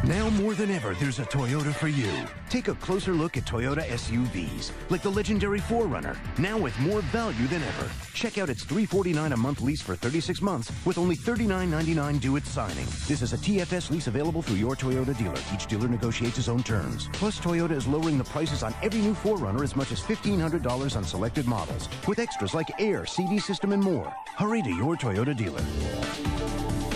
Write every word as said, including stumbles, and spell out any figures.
Now more than ever, there's a Toyota for you. Take a closer look at Toyota S U Vs, like the legendary four runner, now with more value than ever. Check out its three hundred forty-nine dollars a month lease for thirty-six months with only thirty-nine ninety-nine due at signing. This is a T F S lease available through your Toyota dealer. Each dealer negotiates his own terms. Plus, Toyota is lowering the prices on every new four runner as much as fifteen hundred dollars on selected models, with extras like air, C D system, and more. Hurry to your Toyota dealer.